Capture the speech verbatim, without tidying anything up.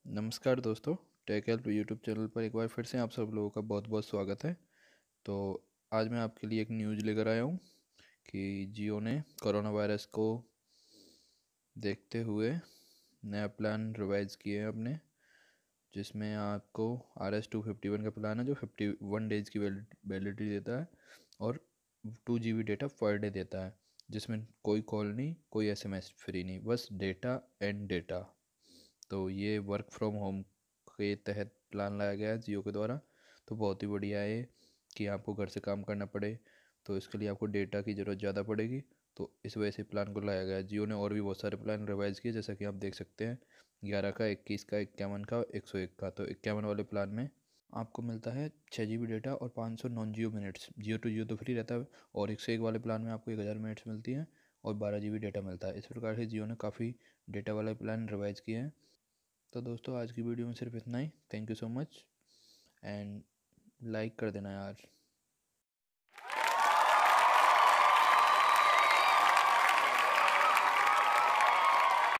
नमस्कार दोस्तों, take help YouTube channel पर एक बार फिर से आप सब लोगों का बहुत बहुत स्वागत है। तो आज मैं आपके लिए एक न्यूज़ लेकर आया हूँ कि जियो ने कोरोना वायरस को देखते हुए नया प्लान रिवाइज किए हैं अपने, जिसमें आपको R S two fifty one का प्लान है जो फिफ्टी वन डेज़ की वैलिडिटी देता है और two G B data per day देता है, जिसमें कोई कॉल नहीं, कोई एस एम एस फ्री नहीं, बस डेटा एंड डेटा। तो ये वर्क फ्रॉम होम के तहत प्लान लाया गया है जियो के द्वारा। तो बहुत ही बढ़िया है कि आपको घर से काम करना पड़े तो इसके लिए आपको डेटा की ज़रूरत ज़्यादा पड़ेगी, तो इस वजह से प्लान को लाया गया है। जियो ने और भी बहुत सारे प्लान रिवाइज किए, जैसा कि आप देख सकते हैं, ग्यारह का, इक्कीस का, इक्यावन का, एक सौ एक का। तो इक्यावन वाले प्लान में आपको मिलता है छः जी बी डेटा और पाँच सौ non Jio minutes. Jio to Jio तो फ्री रहता है, और एक सौ एक वाले प्लान में आपको एक हज़ार मिनट्स मिलती हैं और बारह जी बी डेटा मिलता है। इस प्रकार से जियो ने काफ़ी डेटा वाला प्लान रिवाइज किए हैं। तो दोस्तों, आज की वीडियो में सिर्फ इतना ही। Thank you so much, and like कर देना यार।